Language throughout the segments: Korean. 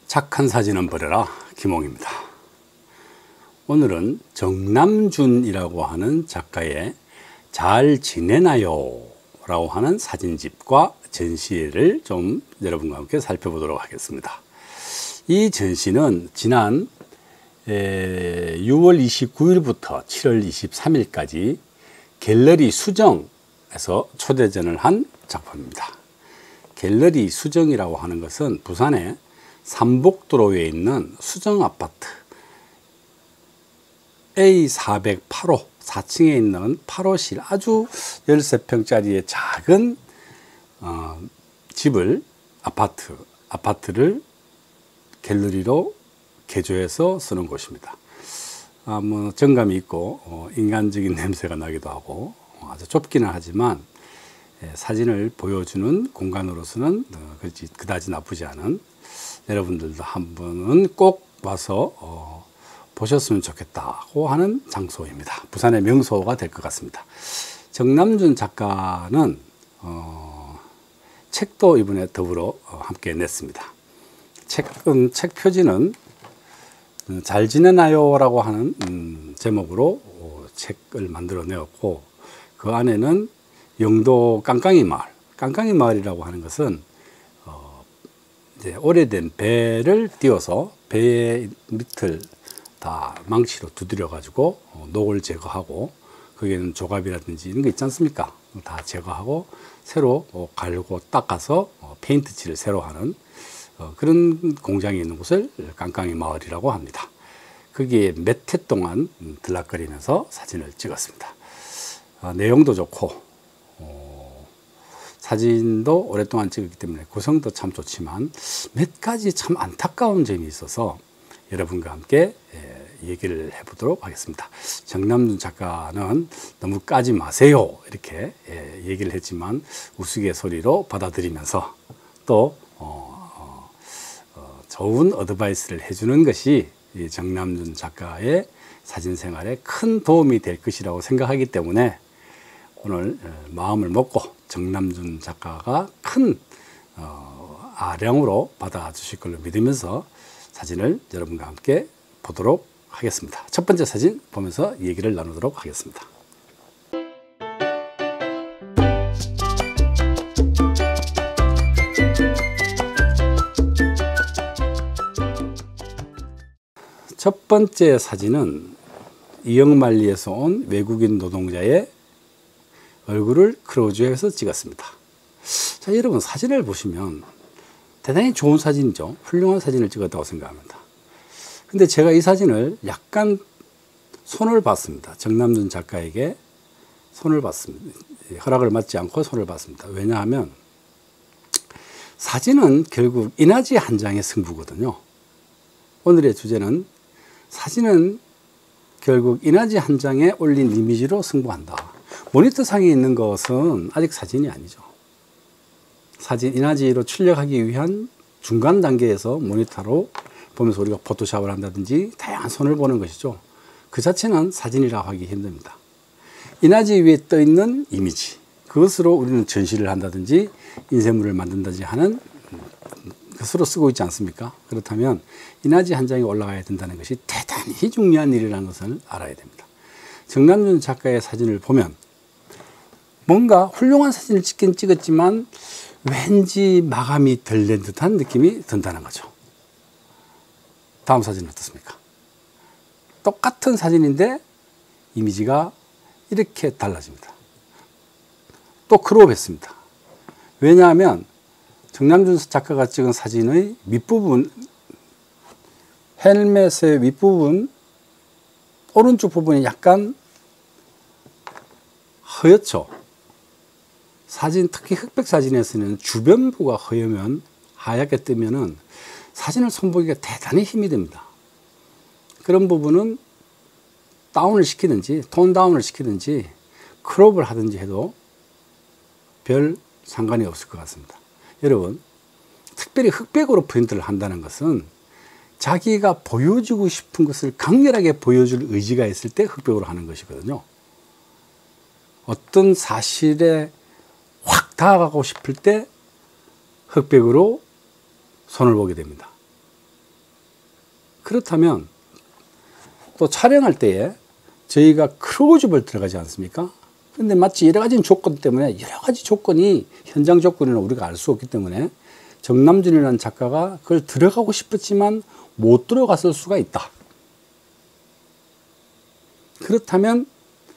착한 사진은 버려라, 김홍입니다. 오늘은 정남준이라고 하는 작가의 잘 지내나요? 라고 하는 사진집과 전시회를 좀 여러분과 함께 살펴보도록 하겠습니다. 이 전시는 지난 6월 29일부터 7월 23일까지 갤러리 수정에서 초대전을 한 작품입니다. gel러리 수정이라고 하는 것은 부산의 삼복도로에 있는 수정 아파트 A408호 4층에 있는 8호실 아주 13평짜리의 작은 집을 아파트를 갤러리로 개조해서 쓰는 곳입니다. 뭐 정감이 있고 인간적인 냄새가 나기도 하고 아주 좁기는 하지만 사진을 보여주는 공간으로서는 그다지 나쁘지 않은, 여러분들도 한 번은 꼭 와서 보셨으면 좋겠다고 하는 장소입니다. 부산의 명소가 될 것 같습니다. 정남준 작가는 책도 이번에 더불어 함께 냈습니다. 책 표지는 잘 지내나요? 라고 하는 제목으로 책을 만들어 내었고, 그 안에는 영도 깡깡이 마을이라고 하는 것은 이제 오래된 배를 띄워서 배의 밑을 다 망치로 두드려 가지고 녹을 제거하고, 거기에는 조갑이라든지 이런 거 있지 않습니까? 다 제거하고 새로 갈고 닦아서 페인트 칠을 새로 하는 그런 공장이 있는 곳을 깡깡이 마을이라고 합니다. 거기에 몇 해 동안 들락거리면서 사진을 찍었습니다. 내용도 좋고 사진도 오랫동안 찍었기 때문에 구성도 참 좋지만 몇 가지 참 안타까운 점이 있어서 여러분과 함께 얘기를 해보도록 하겠습니다. 정남준 작가는 너무 까지 마세요 이렇게 얘기를 했지만 우스갯소리로 받아들이면서 또 좋은 어드바이스를 해주는 것이 이 정남준 작가의 사진 생활에 큰 도움이 될 것이라고 생각하기 때문에 오늘 마음을 먹고 정남준 작가가 큰 아량으로 받아주실 걸로 믿으면서 사진을 여러분과 함께 보도록 하겠습니다. 첫 번째 사진 보면서 얘기를 나누도록 하겠습니다. 첫 번째 사진은 이영만리에서 온 외국인 노동자의 얼굴을 크로즈해서 찍었습니다. 자, 여러분 사진을 보시면 대단히 좋은 사진이죠. 훌륭한 사진을 찍었다고 생각합니다. 근데 제가 이 사진을 약간 손을 봤습니다. 정남준 작가에게 손을 봤습니다. 허락을 받지 않고 손을 봤습니다. 왜냐하면 사진은 결국 이나지 한 장의 승부거든요. 오늘의 주제는 사진은 결국 이나지 한 장에 올린 이미지로 승부한다. 모니터 상에 있는 것은 아직 사진이 아니죠. 이나지로 출력하기 위한 중간 단계에서 모니터로 보면서 우리가 포토샵을 한다든지 다양한 손을 보는 것이죠. 그 자체는 사진이라고 하기 힘듭니다. 이나지 위에 떠 있는 이미지, 그것으로 우리는 전시를 한다든지 인쇄물을 만든다든지 하는 것으로 쓰고 있지 않습니까? 그렇다면 이나지 한 장에 올라가야 된다는 것이 대단히 중요한 일이라는 것을 알아야 됩니다. 정남준 작가의 사진을 보면 뭔가 훌륭한 사진을 찍긴 찍었지만 왠지 마감이 덜 된 듯한 느낌이 든다는 거죠. 다음 사진은 어떻습니까? 똑같은 사진인데 이미지가 이렇게 달라집니다. 또 크롭했습니다. 왜냐하면 정남준 작가가 찍은 사진의 밑부분, 헬멧의 윗부분, 오른쪽 부분이 약간 허옇죠. 사진, 특히 흑백 사진에서는 주변부가 허여면, 하얗게 뜨면은 사진을 손보기가 대단히 힘이 듭니다. 그런 부분은 다운을 시키든지, 톤 다운을 시키든지, 크롭을 하든지 해도 별 상관이 없을 것 같습니다. 여러분, 특별히 흑백으로 프린트를 한다는 것은 자기가 보여주고 싶은 것을 강렬하게 보여줄 의지가 있을 때 흑백으로 하는 것이거든요. 어떤 사실에 확 다가가고 싶을 때 흑백으로 손을 보게 됩니다. 그렇다면 또 촬영할 때에 저희가 클로즈업을 들어가지 않습니까? 근데 마치 여러 가지 조건 때문에 여러 가지 조건이 현장 조건을 우리가 알 수 없기 때문에 정남준이라는 작가가 그걸 들어가고 싶었지만 못 들어갔을 수가 있다. 그렇다면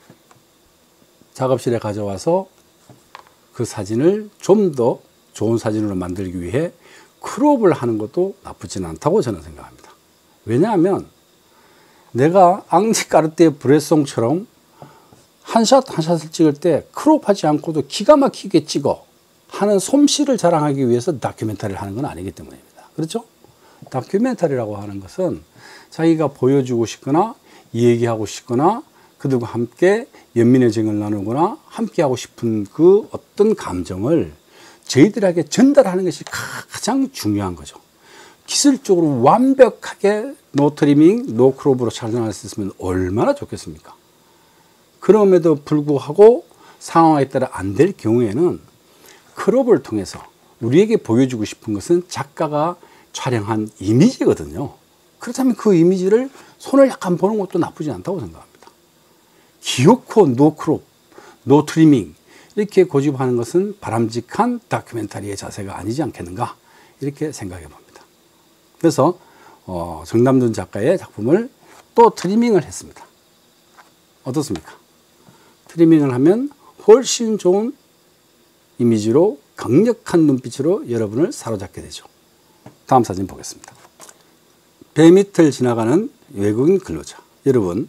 작업실에 가져와서 그 사진을 좀 더 좋은 사진으로 만들기 위해 크롭을 하는 것도 나쁘지는 않다고 저는 생각합니다. 왜냐하면 내가 앙지 까르띠에 브레송처럼 한 샷 한 샷을 찍을 때 크롭하지 않고도 기가 막히게 찍어 하는 솜씨를 자랑하기 위해서 다큐멘터리를 하는 건 아니기 때문입니다. 그렇죠? 다큐멘터리라고 하는 것은 자기가 보여주고 싶거나 얘기하고 싶거나 그들과 함께 연민의 정을 나누거나 함께 하고 싶은 그 어떤 감정을 저희들에게 전달하는 것이 가장 중요한 거죠. 기술적으로 완벽하게 노 트리밍, 노 크롭으로 촬영할 수 있으면 얼마나 좋겠습니까? 그럼에도 불구하고 상황에 따라 안 될 경우에는 크롭을 통해서 우리에게 보여주고 싶은 것은 작가가 촬영한 이미지거든요. 그렇다면 그 이미지를 손을 약간 보는 것도 나쁘지 않다고 생각합니다. 기어코 노 크롭, 노 트리밍 이렇게 고집하는 것은 바람직한 다큐멘터리의 자세가 아니지 않겠는가 이렇게 생각해 봅니다. 그래서 정남준 작가의 작품을 또 트리밍을 했습니다. 어떻습니까? 트리밍을 하면 훨씬 좋은 이미지로 강력한 눈빛으로 여러분을 사로잡게 되죠. 다음 사진 보겠습니다. 배 밑을 지나가는 외국인 근로자. 여러분,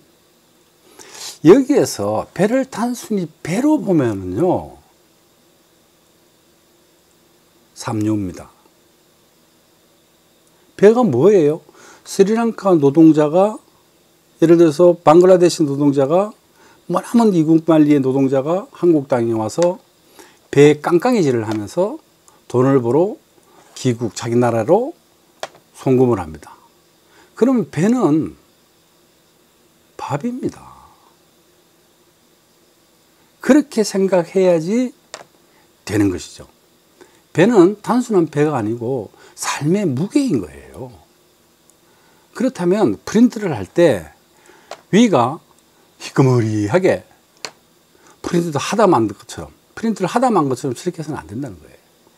여기에서 배를 단순히 배로 보면은요, 삼류입니다. 배가 뭐예요? 스리랑카 노동자가, 예를 들어서 방글라데시 노동자가, 머나먼 이국 말리의 노동자가 한국 땅에 와서 배 깡깡이질을 하면서 돈을 벌어 귀국, 자기 나라로 송금을 합니다. 그러면 배는 밥입니다. 그렇게 생각해야지 되는 것이죠. 배는 단순한 배가 아니고 삶의 무게인 거예요. 그렇다면 프린트를 할 때 위가 희끄머리하게 프린트를 하다 만든 것처럼 저렇게 해서는 안 된다는 거예요.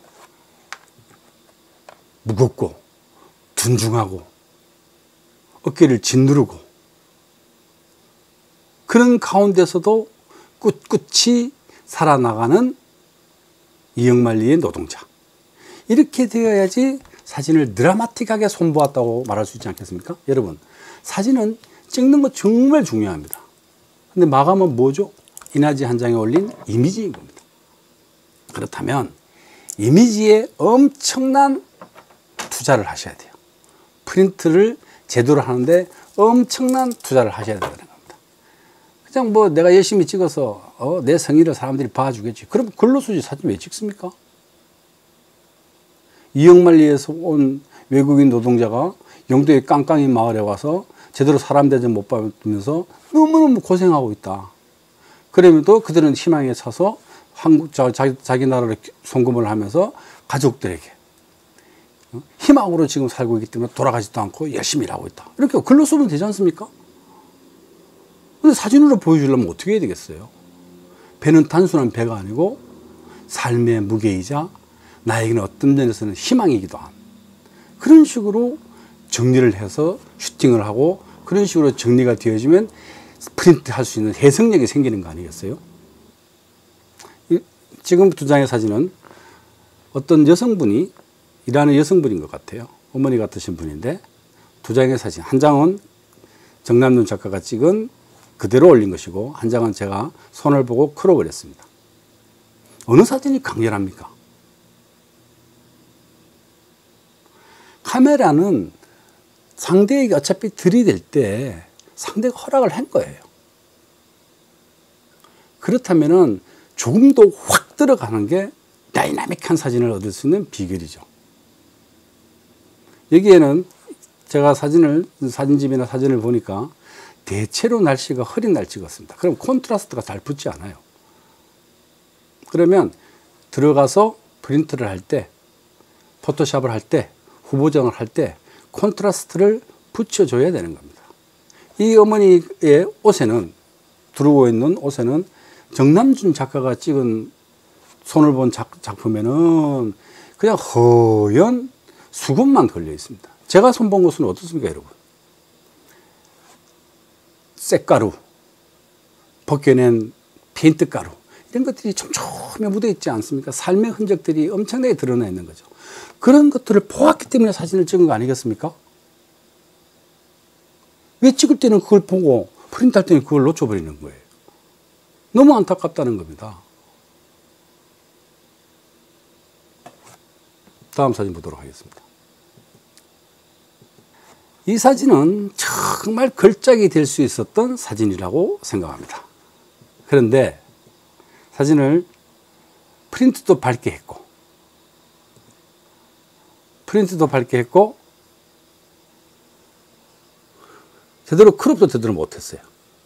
무겁고 둔중하고 어깨를 짓누르고 그런 가운데서도 꿋꿋이 살아나가는 이영만리의 노동자. 이렇게 되어야지 사진을 드라마틱하게 손보았다고 말할 수 있지 않겠습니까? 여러분, 사진은 찍는 거 정말 중요합니다. 근데 마감은 뭐죠? 이나지 한 장에 올린 이미지인 겁니다. 그렇다면 이미지에 엄청난 투자를 하셔야 돼요. 프린트를 제대로 하는데 엄청난 투자를 하셔야 된다는 겁니다. 그냥 뭐 내가 열심히 찍어서 내 성의를 사람들이 봐주겠지. 그럼 근로수지 사진 왜 찍습니까? 이영만리에서 온 외국인 노동자가 영도의 깡깡이 마을에 와서 제대로 사람 대접 못 받으면서 너무너무 고생하고 있다. 그럼에도 그들은 희망에 차서 자기 나라로 송금을 하면서 가족들에게 희망으로 지금 살고 있기 때문에 돌아가지도 않고 열심히 일하고 있다. 이렇게 글로 쓰면 되지 않습니까? 근데 사진으로 보여주려면 어떻게 해야 되겠어요? 배는 단순한 배가 아니고 삶의 무게이자 나에게는 어떤 면에서는 희망이기도 한 그런 식으로 정리를 해서 슈팅을 하고 그런 식으로 정리가 되어지면 프린트 할 수 있는 해석력이 생기는 거 아니겠어요? 지금 두 장의 사진은 어떤 여성분이 일하는 여성분인 것 같아요. 어머니 같으신 분인데 두 장의 사진, 한 장은 정남준 작가가 찍은 그대로 올린 것이고 한 장은 제가 손을 보고 크롭을 했습니다. 어느 사진이 강렬합니까? 카메라는 상대에게 어차피 들이댈 때 상대가 허락을 한 거예요. 그렇다면은 조금 더 확 들어가는 게 다이나믹한 사진을 얻을 수 있는 비결이죠. 여기에는 제가 사진집이나 사진을 보니까 대체로 날씨가 흐린 날 찍었습니다. 그럼 콘트라스트가 잘 붙지 않아요. 그러면 들어가서 프린트를 할 때, 포토샵을 할 때, 후보정을 할 때 콘트라스트를 붙여줘야 되는 겁니다. 이 어머니의 옷에는, 두르고 있는 옷에는 정남준 작가가 찍은 손을 본 작품에는 그냥 허연 수건만 걸려 있습니다. 제가 손본 것은 어떻습니까, 여러분? 쇳가루, 벗겨낸 페인트 가루, 이런 것들이 촘촘히 묻어 있지 않습니까? 삶의 흔적들이 엄청나게 드러나 있는 거죠. 그런 것들을 보았기 때문에 사진을 찍은 거 아니겠습니까? 왜 찍을 때는 그걸 보고 프린트할 때는 그걸 놓쳐버리는 거예요? 너무 안타깝다는 겁니다. 다음 사진 보도록 하겠습니다. 이 사진은 정말 걸작이 될 수 있었던 사진이라고 생각합니다. 그런데 사진을 프린트도 밝게 했고 제대로 크롭도 제대로 못했어요.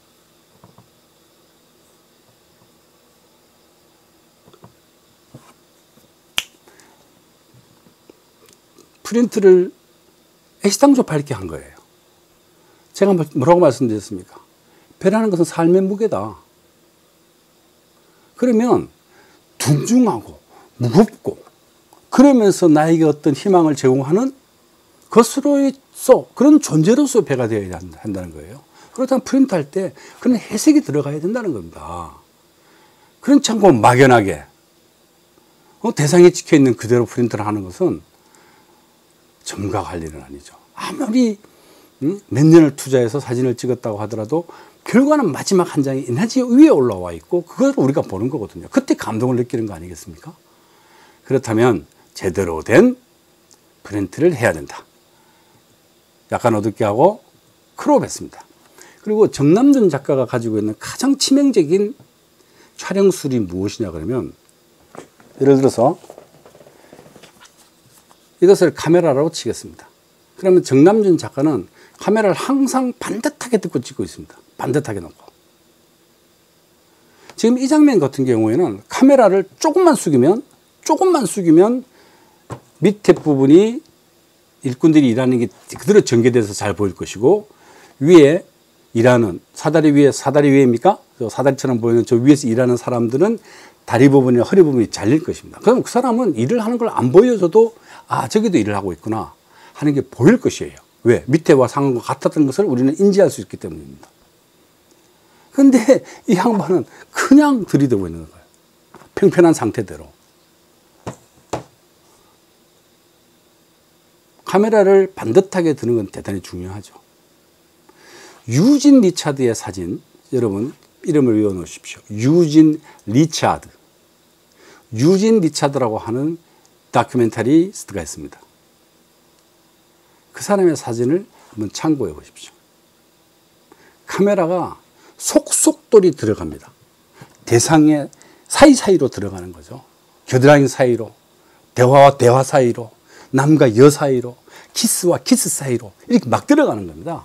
프린트를 애시당초 밝게 한 거예요. 제가 뭐라고 말씀드렸습니까? 배라는 것은 삶의 무게다. 그러면 둥중하고 무겁고 그러면서 나에게 어떤 희망을 제공하는 것으로서 그런 존재로서 배가 되어야 한다는 거예요. 그렇다면 프린트할 때 그런 해석이 들어가야 된다는 겁니다. 그렇지 않고 막연하게 대상에 찍혀있는 그대로 프린트를 하는 것은 점각할 일은 아니죠. 아무리 몇 년을 투자해서 사진을 찍었다고 하더라도 결과는 마지막 한 장이 인화지 위에 올라와 있고 그걸 우리가 보는 거거든요. 그때 감동을 느끼는 거 아니겠습니까? 그렇다면 제대로 된 프린트를 해야 된다. 약간 어둡게 하고 크롭했습니다. 그리고 정남준 작가가 가지고 있는 가장 치명적인 촬영술이 무엇이냐 그러면, 예를 들어서 이것을 카메라로 치겠습니다. 그러면 정남준 작가는 카메라를 항상 반듯하게 듣고 찍고 있습니다. 반듯하게 놓고. 지금 이 장면 같은 경우에는 카메라를 조금만 숙이면 밑에 부분이 일꾼들이 일하는 게 그대로 전개돼서 잘 보일 것이고, 위에 일하는 사다리 위에입니까? 사다리처럼 보이는 저 위에서 일하는 사람들은 다리 부분이나 허리 부분이 잘릴 것입니다. 그럼 그 사람은 일을 하는 걸 안 보여줘도 아, 저기도 일을 하고 있구나 하는 게 보일 것이에요. 왜? 밑에와 상황과 같았던 것을 우리는 인지할 수 있기 때문입니다. 그런데 이 양반은 그냥 들이대고 있는 거예요. 평평한 상태대로. 카메라를 반듯하게 드는 건 대단히 중요하죠. 유진 리차드의 사진, 여러분 이름을 외워 놓으십시오. 유진 리차드라고 하는 다큐멘터리스트가 있습니다. 그 사람의 사진을 한번 참고해 보십시오. 카메라가 속속돌이 들어갑니다. 대상의 사이사이로 들어가는 거죠. 겨드랑이 사이로, 대화와 대화 사이로, 남과 여 사이로, 키스와 키스 사이로 이렇게 막 들어가는 겁니다.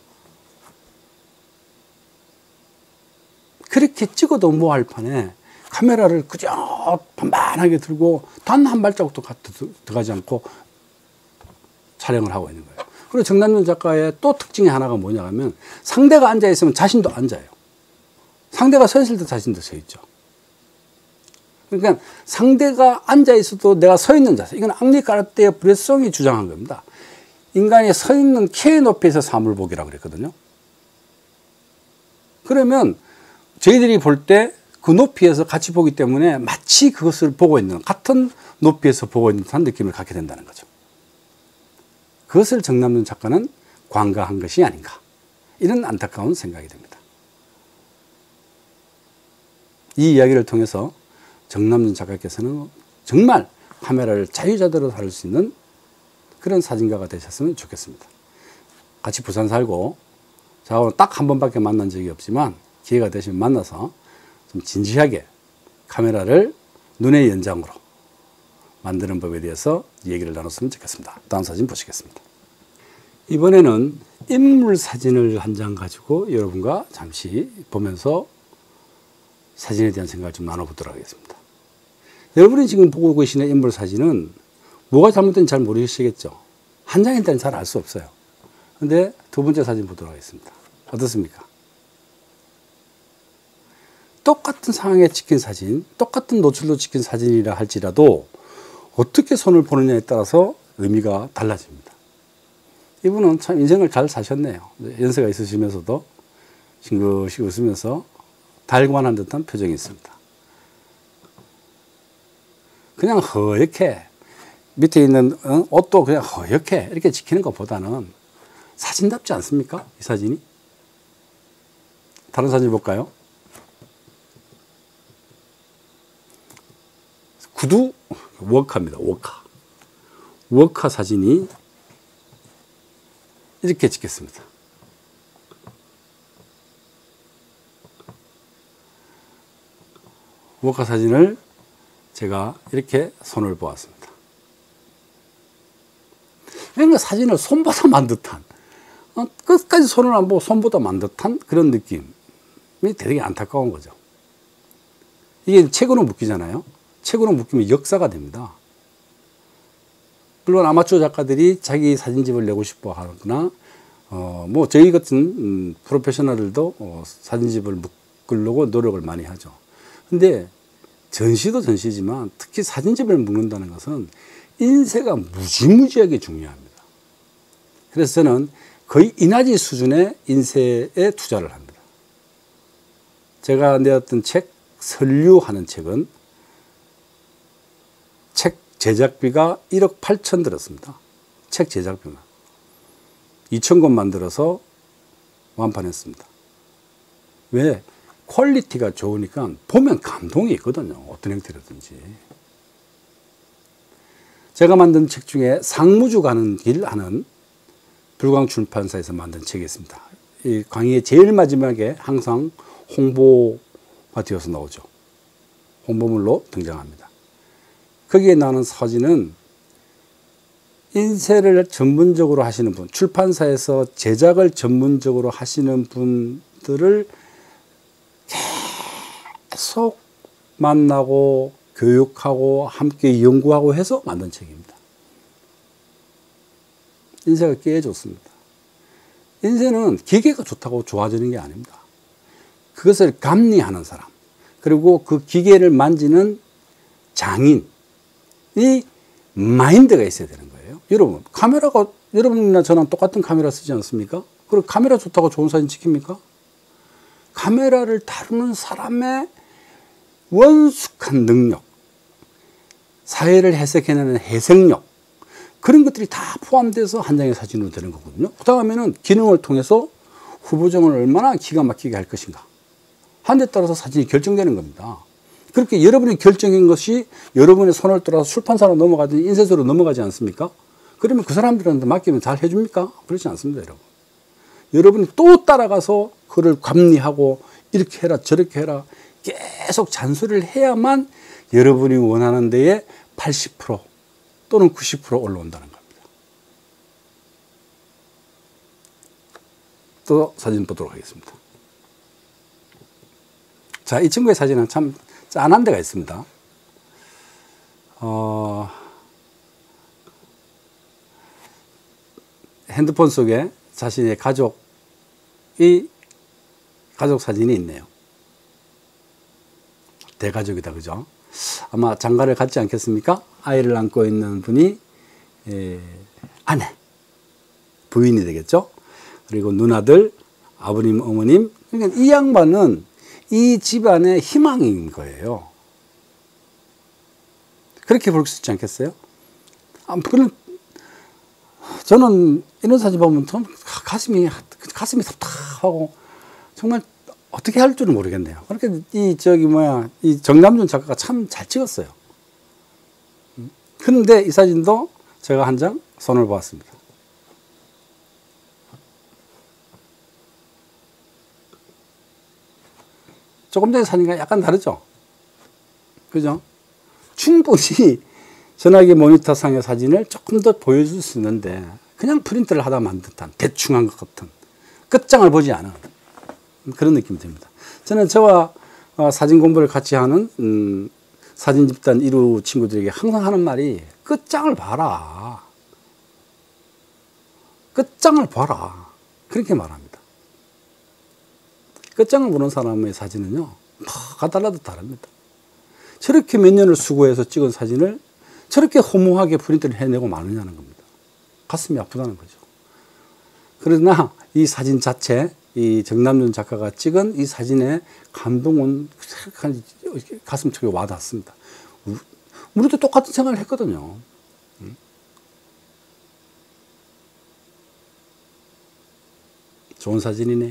그렇게 찍어도 뭐할 판에 카메라를 그저 반반하게 들고 단 한 발자국도 들어가지 않고 촬영을 하고 있는 거예요. 그리고 정남준 작가의 또 특징이 하나가 뭐냐 하면, 상대가 앉아 있으면 자신도 앉아요. 상대가 서 있을 때 자신도 서 있죠. 그러니까 상대가 앉아 있어도 내가 서 있는 자세, 이건 앙리 까르띠에 브레송이 주장한 겁니다. 인간이 서 있는 키의 높이에서 사물 보기라고 그랬거든요. 그러면 저희들이 볼 때 그 높이에서 같이 보기 때문에 마치 그것을 보고 있는, 같은 높이에서 보고 있는 듯한 느낌을 갖게 된다는 거죠. 그것을 정남준 작가는 관가한 것이 아닌가, 이런 안타까운 생각이 듭니다. 이 이야기를 통해서 정남준 작가께서는 정말 카메라를 자유자재로 다룰 수 있는 그런 사진가가 되셨으면 좋겠습니다. 같이 부산 살고 저하고 딱 한 번밖에 만난 적이 없지만 기회가 되시면 만나서 좀 진지하게 카메라를 눈의 연장으로 만드는 법에 대해서 얘기를 나눴으면 좋겠습니다. 다음 사진 보시겠습니다. 이번에는 인물 사진을 한 장 가지고 여러분과 잠시 보면서 사진에 대한 생각을 좀 나눠보도록 하겠습니다. 여러분이 지금 보고 계시는 인물 사진은 뭐가 잘못된지 잘 모르시겠죠. 한 장일 때는 잘 알 수 없어요. 근데 두 번째 사진 보도록 하겠습니다. 어떻습니까? 똑같은 상황에 찍힌 사진, 똑같은 노출로 찍힌 사진이라 할지라도 어떻게 손을 보느냐에 따라서 의미가 달라집니다. 이분은 참 인생을 잘 사셨네요. 연세가 있으시면서도 싱긋이 웃으면서 달관한 듯한 표정이 있습니다. 그냥 허옇게 밑에 있는 옷도 그냥 허옇게 이렇게 지키는 것보다는 사진답지 않습니까? 이 사진이. 다른 사진 볼까요? 구두 워카입니다. 워카 사진이 이렇게 찍겠습니다. 워카 사진을 제가 이렇게 손을 보았습니다. 그러니까 사진을 손보다 만 듯한, 끝까지 손을 안 보고 손보다 만 듯한 그런 느낌이 되게 안타까운 거죠. 이게 책으로 묶이잖아요. 책으로 묶이면 역사가 됩니다. 물론 아마추어 작가들이 자기 사진집을 내고 싶어 하거나, 뭐 저희 같은 프로페셔널들도 사진집을 묶으려고 노력을 많이 하죠. 근데 전시도 전시지만 특히 사진집을 묶는다는 것은 인쇄가 무지무지하게 중요합니다. 그래서 저는 거의 인화지 수준의 인쇄에 투자를 합니다. 제가 내었던 책, 설류하는 책은 책 제작비가 1억 8천 들었습니다. 책 제작비만. 2,000권 만들어서 완판했습니다. 왜? 퀄리티가 좋으니까 보면 감동이 있거든요. 어떤 형태로든지. 제가 만든 책 중에 상무주 가는 길 하는 불광출판사에서 만든 책이 있습니다. 이 강의의 제일 마지막에 항상 홍보가 되어서 나오죠. 홍보물로 등장합니다. 거기에 나오는 사진은 인쇄를 전문적으로 하시는 분, 출판사에서 제작을 전문적으로 하시는 분들을 계속 만나고 교육하고 함께 연구하고 해서 만든 책입니다. 인쇄가 꽤 좋습니다. 인쇄는 기계가 좋다고 좋아지는 게 아닙니다. 그것을 감리하는 사람, 그리고 그 기계를 만지는 장인이 마인드가 있어야 되는 거예요. 여러분, 카메라가 여러분이나 저랑 똑같은 카메라 쓰지 않습니까? 그리고 카메라 좋다고 좋은 사진 찍힙니까? 카메라를 다루는 사람의 원숙한 능력, 사회를 해석해내는 해석력, 그런 것들이 다 포함돼서 한 장의 사진으로 되는 거거든요. 그 다음에는 기능을 통해서 후보정을 얼마나 기가 막히게 할 것인가 한 데 따라서 사진이 결정되는 겁니다. 그렇게 여러분이 결정한 것이 여러분의 손을 따라서 출판사로 넘어가든지 인쇄소로 넘어가지 않습니까? 그러면 그 사람들한테 맡기면 잘 해줍니까? 그렇지 않습니다, 여러분. 여러분이 또 따라가서 그를 감리하고 이렇게 해라 저렇게 해라 계속 잔소리를 해야만 여러분이 원하는 데에 80% 또는 90% 올라온다는 겁니다. 또 사진 보도록 하겠습니다. 자, 이 친구의 사진은 참 짠한 데가 있습니다. 핸드폰 속에 자신의 가족 사진이 있네요. 대가족이다, 그죠? 아마 장가를 갖지 않겠습니까? 아이를 안고 있는 분이 아내, 부인이 되겠죠? 그리고 누나들, 아버님, 어머님. 그러니까 이 양반은 이 집안의 희망인 거예요. 그렇게 볼 수 있지 않겠어요? 저는 이런 사진 보면 좀 가슴이 답답하고 정말 어떻게 할 줄은 모르겠네요. 그러니까 이 정남준 작가가 참 잘 찍었어요. 그런데 이 사진도 제가 한 장 손을 보았습니다. 조금 전에 사진과 약간 다르죠? 그죠? 충분히 전화기 모니터상의 사진을 조금 더 보여줄 수 있는데 그냥 프린트를 하다 만 듯한 대충 한 것 같은 끝장을 보지 않은 그런 느낌이 듭니다. 저는 저와 사진 공부를 같이 하는 사진 집단 1호 친구들에게 항상 하는 말이 끝장을 봐라. 끝장을 봐라. 그렇게 말합니다. 끝장을 보는 사람의 사진은요, 뭐가 달라도 다릅니다. 저렇게 몇 년을 수고해서 찍은 사진을 저렇게 허무하게 프린트를 해내고 마느냐는 겁니다. 가슴이 아프다는 거죠. 그러나 이 사진 자체, 이 정남준 작가가 찍은 이 사진의 감동은 가슴속에 와닿습니다. 우리도 똑같은 생각을 했거든요. 좋은 사진이네요.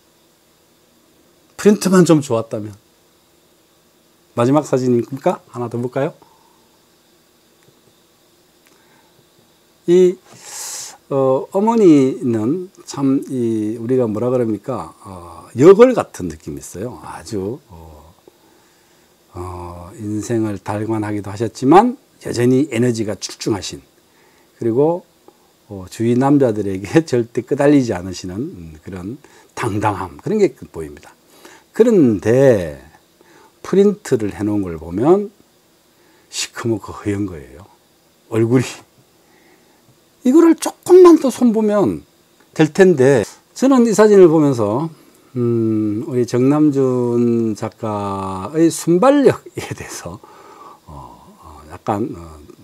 프린트만 좀 좋았다면. 마지막 사진입니까? 하나 더 볼까요? 이 어머니는 참 우리가 뭐라 그럽니까? 여걸 같은 느낌이 있어요. 아주 인생을 달관하기도 하셨지만 여전히 에너지가 출중하신, 그리고 주위 남자들에게 절대 끄달리지 않으시는 그런 당당함, 그런 게 보입니다. 그런데 프린트를 해놓은 걸 보면 시커멓고 허연 거예요. 얼굴이. 이거를 조금만 더 손보면 될 텐데, 저는 이 사진을 보면서 우리 정남준 작가의 순발력에 대해서 약간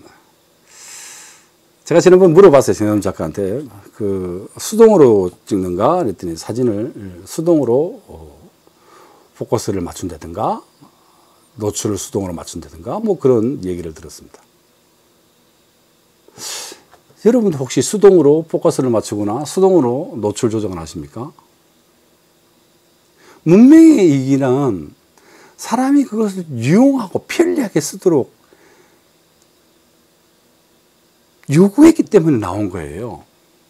제가 지난번 물어봤어요. 정남준 작가한테 그 수동으로 찍는가 그랬더니 사진을 수동으로 포커스를 맞춘다든가 노출을 수동으로 맞춘다든가 뭐 그런 얘기를 들었습니다. 여러분도 혹시 수동으로 포커스를 맞추거나 수동으로 노출 조정을 하십니까? 문명의 이기는 사람이 그것을 유용하고 편리하게 쓰도록 요구했기 때문에 나온 거예요.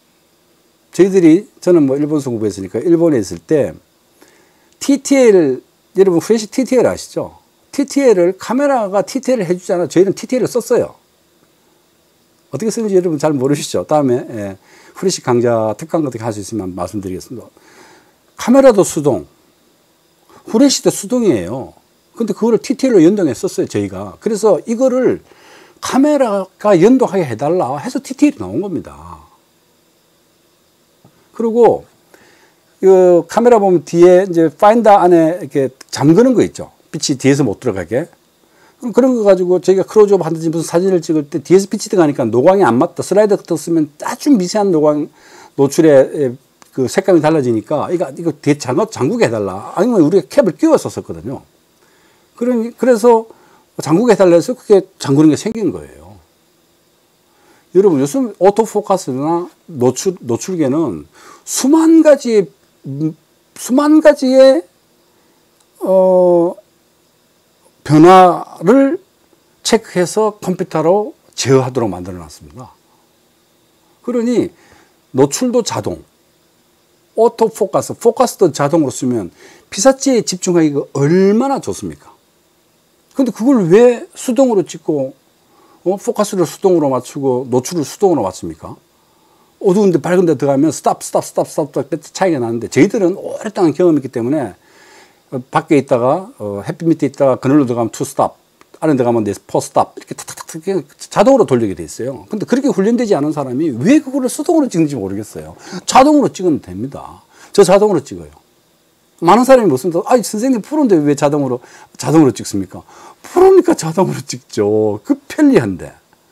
저는 뭐 일본서 공부했으니까 일본에 있을 때 TTL, 여러분 후레쉬 TTL 아시죠? 카메라가 TTL을 해주잖아요. 저희는 TTL을 썼어요. 어떻게 쓰는지 여러분 잘 모르시죠? 다음에 후레쉬 강좌 특강 같은 거 할 수 있으면 말씀드리겠습니다. 카메라도 수동, 후레쉬도 수동이에요. 근데 그거를 TTL로 연동했었어요, 저희가. 그래서 이거를 카메라가 연동하게 해달라 해서 TTL이 나온 겁니다. 그리고 이 카메라 보면 뒤에 이제 파인더 안에 이렇게 잠그는 거 있죠. 빛이 뒤에서 못 들어가게. 그럼 그런 거 가지고 저희가 클로즈업 하든지 무슨 사진을 찍을 때 뒤에서 빛이 들어가니까 노광이 안 맞다. 슬라이더 같은 거 쓰면 아주 미세한 노광, 노출의 그 색감이 달라지니까 이거 뒤에 잠그게 해달라. 아니면 우리가 캡을 끼웠었거든요. 그래서 잠그게 해달라 해서 그게 잠그는 게 생긴 거예요. 여러분 요즘 오토포커스나 노출계는 수만 가지의 변화를 체크해서 컴퓨터로 제어하도록 만들어 놨습니다. 그러니 노출도 자동, 오토포커스, 포커스도 자동으로 쓰면 피사체에 집중하기가 얼마나 좋습니까? 근데 그걸 왜 수동으로 찍고 포커스를 수동으로 맞추고 노출을 수동으로 맞춥니까? 어두운데 밝은 데 들어가면 스탑 차이가 나는데 저희들은 오랫동안 경험이 있기 때문에 밖에 있다가 햇빛 밑에 있다가 그늘로 들어가면 투 스탑, 안에 들어가면 포 스탑 이렇게 탁탁탁 자동으로 돌리게 돼 있어요. 근데 그렇게 훈련되지 않은 사람이 왜 그거를 수동으로 찍는지 모르겠어요. 자동으로 찍으면 됩니다. 저 자동으로 찍어요. 많은 사람이 무슨 선생님 프로인데 왜 자동으로 찍습니까? 프로니까 자동으로 찍죠. 그 편리한데.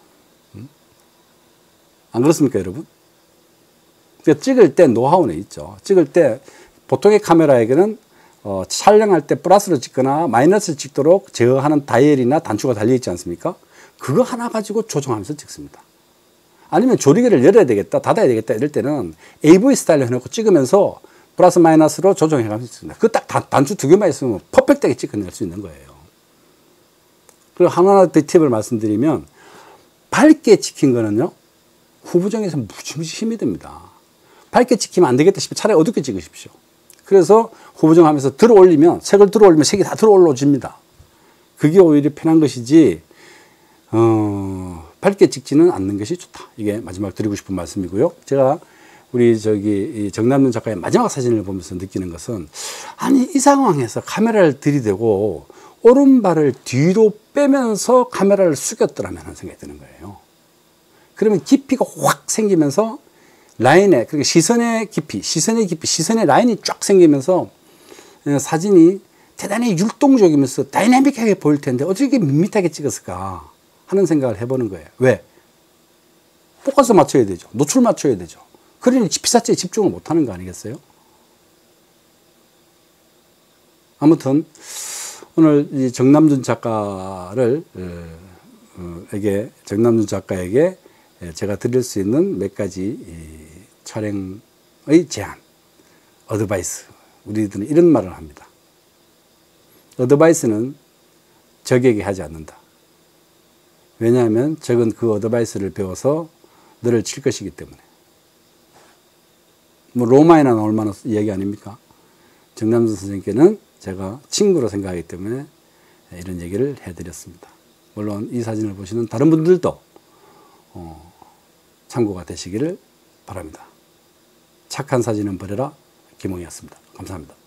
안 그렇습니까, 여러분? 그러니까 찍을 때 노하우는 있죠. 찍을 때 보통의 카메라에게는 촬영할 때 플러스로 찍거나 마이너스를 찍도록 제어하는 다이얼이나 단추가 달려있지 않습니까? 그거 하나 가지고 조정하면서 찍습니다. 아니면 조리개를 열어야 되겠다, 닫아야 되겠다 이럴 때는 AV 스타일로 해놓고 찍으면서 플러스 마이너스로 조정해가면서 찍습니다. 그 딱 단추 두 개만 있으면 퍼펙트하게 찍어낼 수 있는 거예요. 그리고 하나 더 팁을 말씀드리면 밝게 찍힌 거는요, 후보정에서 무지무지 힘이 듭니다. 밝게 찍히면 안 되겠다 싶으면 차라리 어둡게 찍으십시오. 그래서 후보정 하면서 들어올리면, 색을 들어올리면 색이 다 들어올라집니다. 그게 오히려 편한 것이지, 밝게 찍지는 않는 것이 좋다. 이게 마지막 드리고 싶은 말씀이고요. 제가 우리 정남준 작가의 마지막 사진을 보면서 느끼는 것은, 아니, 이 상황에서 카메라를 들이대고 오른발을 뒤로 빼면서 카메라를 숙였더라면 하는 생각이 드는 거예요. 그러면 깊이가 확 생기면서 라인에, 그러니까 시선의 깊이, 시선의 라인이 쫙 생기면서 사진이 대단히 율동적이면서 다이나믹하게 보일 텐데 어떻게 이렇게 밋밋하게 찍었을까 하는 생각을 해보는 거예요. 왜? 포커스 맞춰야 되죠. 노출 맞춰야 되죠. 그러니 피사체에 집중을 못하는 거 아니겠어요? 아무튼 오늘 이 정남준 작가에게 제가 드릴 수 있는 몇 가지 촬영의 제안, 어드바이스. 우리들은 이런 말을 합니다. 어드바이스는 적에게 하지 않는다. 왜냐하면 적은 그 어드바이스를 배워서 너를 칠 것이기 때문에. 뭐 로마에나 나올 만한 이야기 아닙니까? 정남준 선생님께는 제가 친구로 생각하기 때문에 이런 얘기를 해드렸습니다. 물론 이 사진을 보시는 다른 분들도 참고가 되시기를 바랍니다. 착한 사진은 버려라. 김홍이었습니다. 감사합니다.